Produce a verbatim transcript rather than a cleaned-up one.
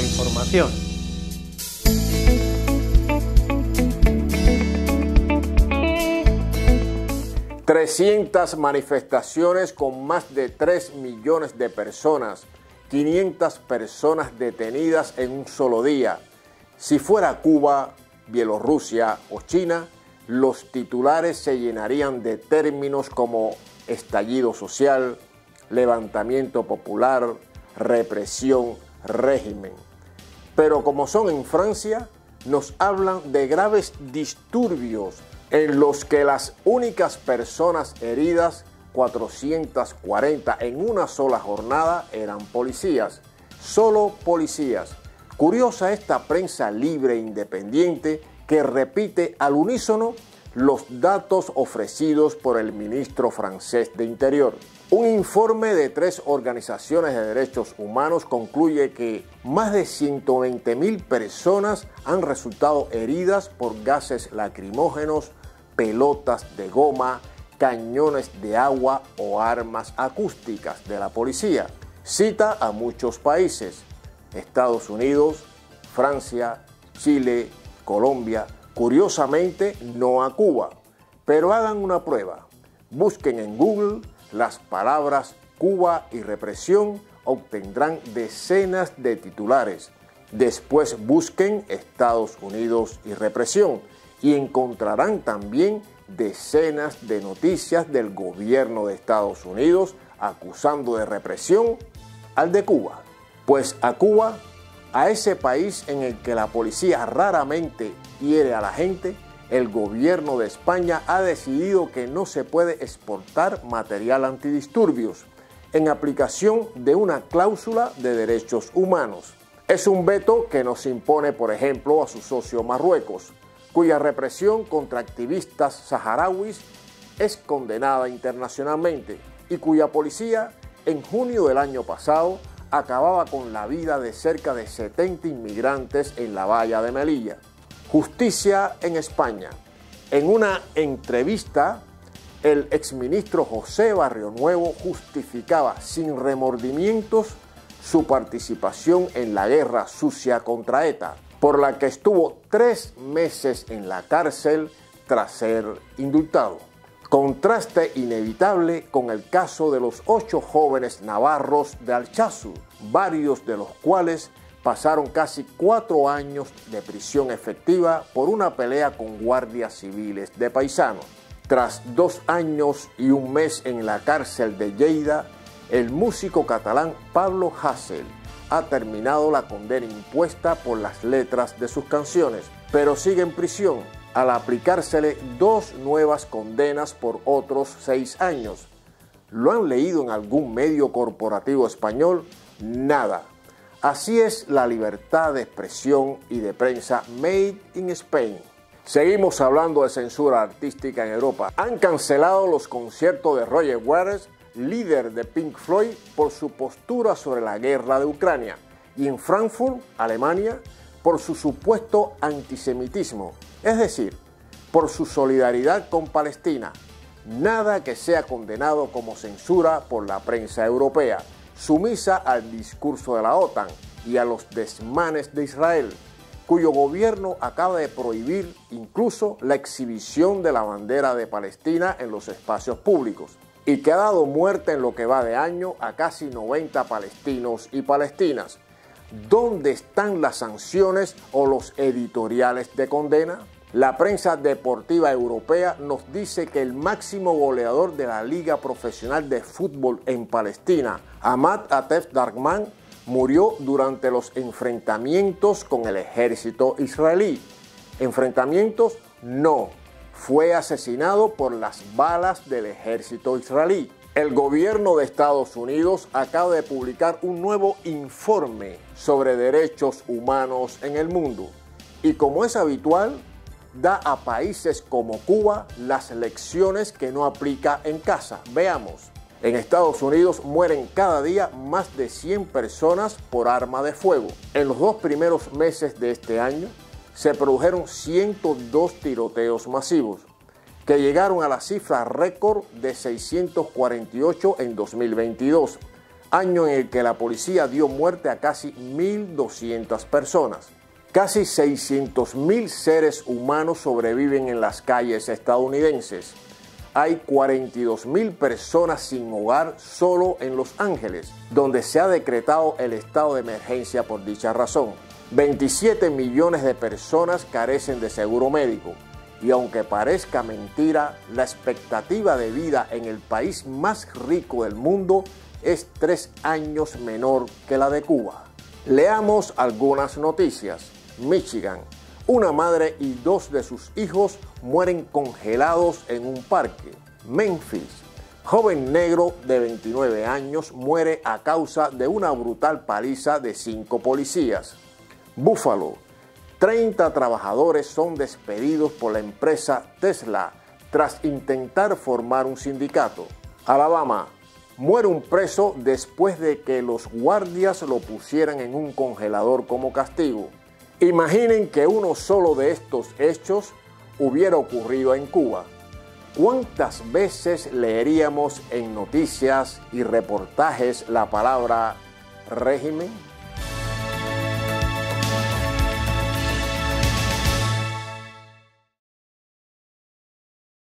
información. trescientas manifestaciones con más de tres millones de personas, quinientas personas detenidas en un solo día. Si fuera Cuba, Bielorrusia o China, los titulares se llenarían de términos como estallido social, levantamiento popular, represión, régimen. Pero como son en Francia, nos hablan de graves disturbios en los que las únicas personas heridas, cuatrocientas cuarenta en una sola jornada, eran policías. Solo policías. Curiosa esta prensa libre e independiente que repite al unísono los datos ofrecidos por el ministro francés de Interior. Un informe de tres organizaciones de derechos humanos concluye que más de ciento veinte mil personas han resultado heridas por gases lacrimógenos, pelotas de goma, cañones de agua o armas acústicas de la policía. Cita a muchos países: Estados Unidos, Francia, Chile, Colombia, curiosamente no a Cuba. Pero hagan una prueba. Busquen en Google las palabras Cuba y represión, obtendrán decenas de titulares. Después busquen Estados Unidos y represión y encontrarán también decenas de noticias del gobierno de Estados Unidos acusando de represión al de Cuba. Pues a Cuba, a ese país en el que la policía raramente hiere a la gente, el gobierno de España ha decidido que no se puede exportar material antidisturbios en aplicación de una cláusula de derechos humanos. Es un veto que nos impone, por ejemplo, a su socio Marruecos, cuya represión contra activistas saharauis es condenada internacionalmente y cuya policía, en junio del año pasado, acababa con la vida de cerca de setenta inmigrantes en la valla de Melilla. Justicia en España. En una entrevista, el exministro José Barrionuevo justificaba sin remordimientos su participación en la guerra sucia contra ETA, por la que estuvo tres meses en la cárcel tras ser indultado. Contraste inevitable con el caso de los ocho jóvenes navarros de Alchazú, varios de los cuales pasaron casi cuatro años de prisión efectiva por una pelea con guardias civiles de paisanos. Tras dos años y un mes en la cárcel de Lleida, el músico catalán Pablo Hasél ha terminado la condena impuesta por las letras de sus canciones, pero sigue en prisión al aplicársele dos nuevas condenas por otros seis años. ¿Lo han leído en algún medio corporativo español? Nada. Así es la libertad de expresión y de prensa made in Spain. Seguimos hablando de censura artística en Europa. Han cancelado los conciertos de Roger Waters, líder de Pink Floyd, por su postura sobre la guerra de Ucrania, y en Frankfurt, Alemania, por su supuesto antisemitismo, es decir, por su solidaridad con Palestina. Nada que sea condenado como censura por la prensa europea, sumisa al discurso de la OTAN y a los desmanes de Israel, cuyo gobierno acaba de prohibir incluso la exhibición de la bandera de Palestina en los espacios públicos, y que ha dado muerte en lo que va de año a casi noventa palestinos y palestinas. ¿Dónde están las sanciones o los editoriales de condena? La prensa deportiva europea nos dice que el máximo goleador de la Liga Profesional de Fútbol en Palestina, Ahmad Atef Darkman, murió durante los enfrentamientos con el ejército israelí. ¿Enfrentamientos? No. Fue asesinado por las balas del ejército israelí. El gobierno de Estados Unidos acaba de publicar un nuevo informe sobre derechos humanos en el mundo. Y como es habitual, da a países como Cuba las lecciones que no aplica en casa. Veamos. En Estados Unidos mueren cada día más de cien personas por arma de fuego. En los dos primeros meses de este año se produjeron ciento dos tiroteos masivos, que llegaron a la cifra récord de seiscientos cuarenta y ocho en dos mil veintidós, año en el que la policía dio muerte a casi mil doscientas personas. Casi seiscientos mil seres humanos sobreviven en las calles estadounidenses. Hay cuarenta y dos mil personas sin hogar solo en Los Ángeles, donde se ha decretado el estado de emergencia por dicha razón. veintisiete millones de personas carecen de seguro médico. Y aunque parezca mentira, la expectativa de vida en el país más rico del mundo es tres años menor que la de Cuba. Leamos algunas noticias. Michigan. Una madre y dos de sus hijos mueren congelados en un parque. Memphis. Joven negro de veintinueve años muere a causa de una brutal paliza de cinco policías. Buffalo. treinta trabajadores son despedidos por la empresa Tesla tras intentar formar un sindicato. Alabama. Muere un preso después de que los guardias lo pusieran en un congelador como castigo. Imaginen que uno solo de estos hechos hubiera ocurrido en Cuba. ¿Cuántas veces leeríamos en noticias y reportajes la palabra régimen?